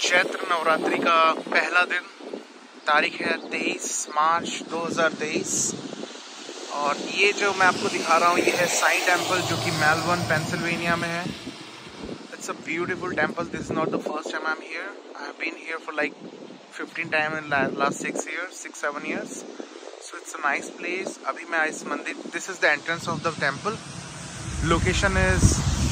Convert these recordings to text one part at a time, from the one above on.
चैत्र नवरात्रि का पहला दिन, तारीख है 23 मार्च 2023 और ये जो मैं आपको दिखा रहा हूँ ये है साई टेम्पल जो कि मेलबर्न पेंसिल्वेनिया में है। It's a beautiful temple. This is not the first time I am here. I have been here for like 15 time in last 6-7 years. So it's a nice place. अभी मैं इस मंदिर, this is the entrance of the temple. Location is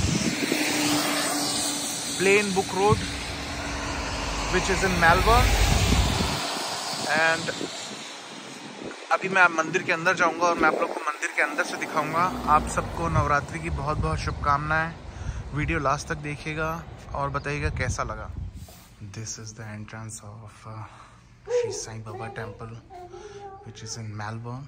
Plain Book Road, which is in Melbourne. And अभी मैं मंदिर के अंदर जाऊंगा और मैं आप लोग को मंदिर के अंदर से दिखाऊंगा। आप सबको नवरात्रि की बहुत बहुत शुभकामनाएं। वीडियो लास्ट तक देखिएगा और बताइएगा कैसा लगा। This is the entrance of Shri Sai Baba temple which is in Melbourne.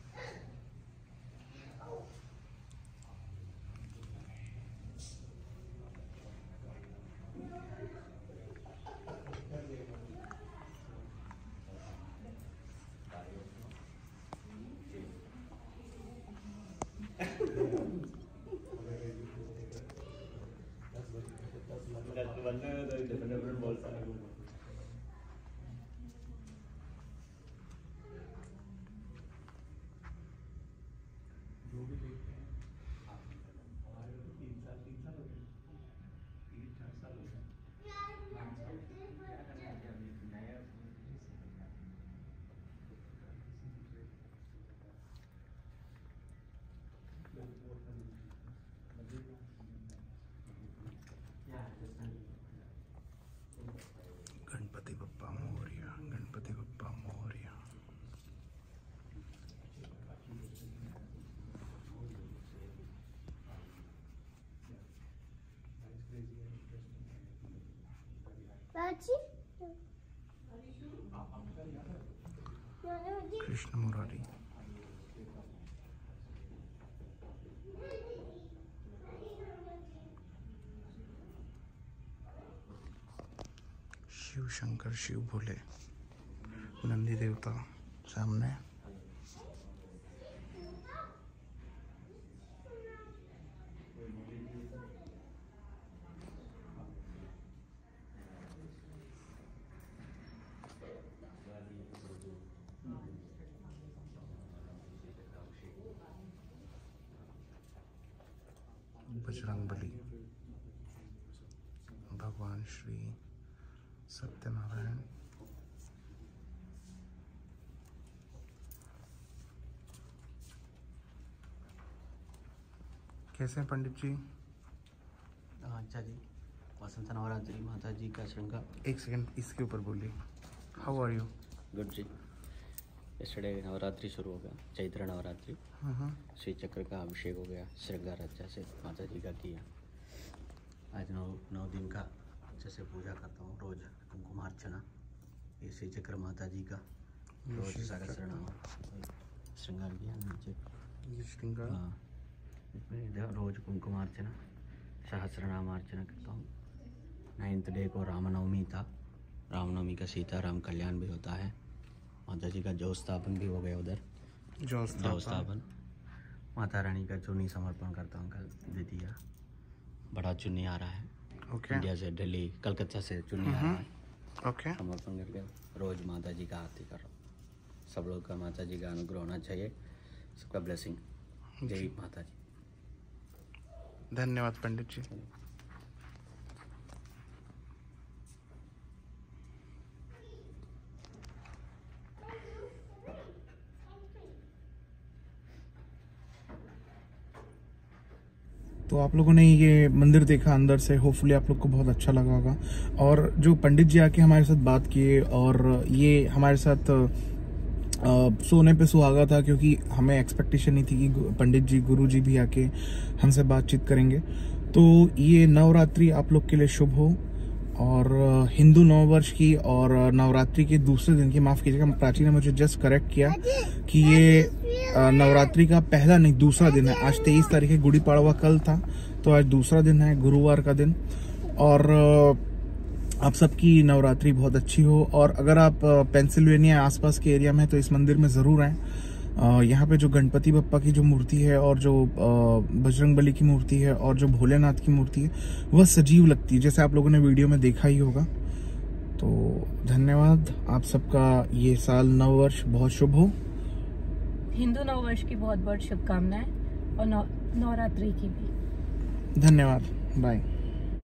Ganpati Bappa Morya, Ganpati Bappa Morya. Krishna Murari. Shiv Shankar, Shiv Bhole, Nandi देवता सामने। बजरंगबली, भगवान श्री सत्यनारायण। कैसे हैं पंडित जी? अच्छा जी, वसंत नवरात्रि माता जी का श्रृंगार। एक सेकंड इसके ऊपर बोलिए। How are you? गुड जी। यस्टरडे नवरात्रि शुरू हो गया, चैत्र नवरात्रि। श्री चक्र का अभिषेक हो गया, श्रृंगार अच्छा से माता जी का किया। आज 9 दिन का अच्छे से पूजा करता हूँ, रोज कुंकुमार्चना। ये श्री चक्र माता जी का रोज सहस्रनाम श्रृंगार किया। नीचे ये श्रृंगार, हाँ, इसमें रोज कुंकुमार्चना सहस्रनाम अर्चना करता हूँ। 9th डे को रामनवमी था, रामनवमी का सीताराम कल्याण भी होता है। माता जी का जौ स्थापन भी हो गया उधर, जौ स्थापन। माता रानी का चुन्नी समर्पण करता हूँ कल, द्वितीया। बड़ा चुन्नी आ रहा है, इंडिया से, दिल्ली, कलकत्ता से चुन्नी आ रहा है। समर्पण करके रोज माता जी का आरती कर रहा हूँ। सब लोग का माता जी का अनुग्रह होना चाहिए, सबका ब्लेसिंग। जय माता जी। धन्यवाद पंडित जी। तो आप लोगों ने ये मंदिर देखा अंदर से, होपफुली आप लोग को बहुत अच्छा लगा होगा। और जो पंडित जी आके हमारे साथ बात किए और ये हमारे साथ सोने पे सुहागा था, क्योंकि हमें एक्सपेक्टेशन नहीं थी कि पंडित जी, गुरु जी भी आके हमसे बातचीत करेंगे। तो ये नवरात्रि आप लोग के लिए शुभ हो और हिंदू नववर्ष की और नवरात्रि के दूसरे दिन की, माफ कीजिएगा प्राची ने मुझे जस्ट करेक्ट किया कि ये नवरात्रि का पहला नहीं दूसरा दिन है। आज 23 तारीख है, गुड़ी पड़वा कल था, तो आज दूसरा दिन है, गुरुवार का दिन। और आप सबकी नवरात्रि बहुत अच्छी हो। और अगर आप पेंसिल्वेनिया आसपास के एरिया में हैं तो इस मंदिर में जरूर आएं। यहाँ पे जो गणपति बप्पा की जो मूर्ति है और जो बजरंगबली की मूर्ति है और जो भोलेनाथ की मूर्ति है वह सजीव लगती है, जैसे आप लोगों ने वीडियो में देखा ही होगा। धन्यवाद। आप सबका ये साल नव वर्ष बहुत शुभ हो। हिंदू नव वर्ष की बहुत बहुत शुभकामनाएं और नवरात्रि की भी। धन्यवाद। बाय।